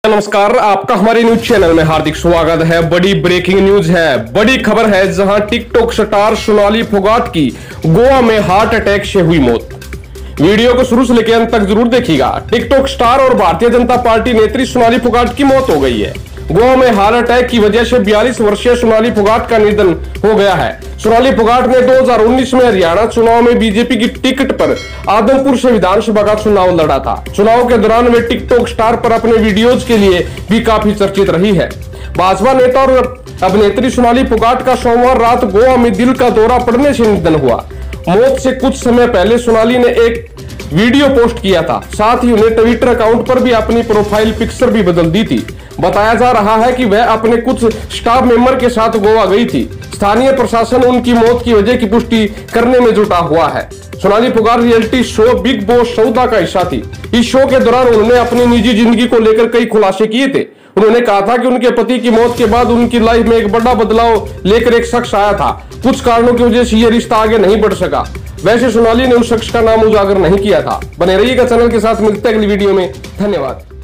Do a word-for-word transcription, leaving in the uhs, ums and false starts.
नमस्कार, आपका हमारे न्यूज चैनल में हार्दिक स्वागत है। बड़ी ब्रेकिंग न्यूज है, बड़ी खबर है, जहां टिकटॉक स्टार सोनाली फोगाट की गोवा में हार्ट अटैक से हुई मौत। वीडियो को शुरू से लेकर अंत तक जरूर देखिएगा। टिकटॉक स्टार और भारतीय जनता पार्टी नेत्री सोनाली फोगाट की मौत हो गई है। गोवा में हार्ट अटैक की वजह से बयालीस वर्षीय सोनाली फोगाट का निधन हो गया है। सोनाली फोगाट ने दो हज़ार उन्नीस में हरियाणा चुनाव में बीजेपी की टिकट पर आदमपुर से विधानसभा का चुनाव लड़ा था। चुनाव के दौरान वे टिकटॉक स्टार पर अपने वीडियोज के लिए भी काफी चर्चित रही है। भाजपा नेता और अभिनेत्री सोनाली फोगाट का सोमवार रात गोवा में दिल का दौरा पड़ने से निधन हुआ। मौत से कुछ समय पहले सोनाली ने एक वीडियो पोस्ट किया था, साथ ही उन्हें ट्विटर अकाउंट पर भी अपनी प्रोफाइल पिक्चर भी बदल दी थी। बताया जा रहा है कि वह अपने कुछ स्टाफ मेंबर के साथ गोवा गई थी। स्थानीय प्रशासन उनकी मौत की वजह की पुष्टि करने में जुटा हुआ है। Sonali Phogat reality show Bigg Boss चौदह का हिस्सा थी। इस शो के दौरान उन्होंने अपनी निजी जिंदगी को लेकर कई खुलासे किए थे। उन्होंने कहा था कि उनके पति की मौत के बाद उनकी लाइफ में एक बड़ा बदलाव लेकर एक शख्स आया था। कुछ कारणों की वजह से यह रिश्ता आगे नहीं बढ़ सका। वैसे सोनाली ने उस शख्स का नाम उजागर नहीं किया था। बने रहिएगा चैनल के साथ, मिलते हैं अगली वीडियो में। धन्यवाद।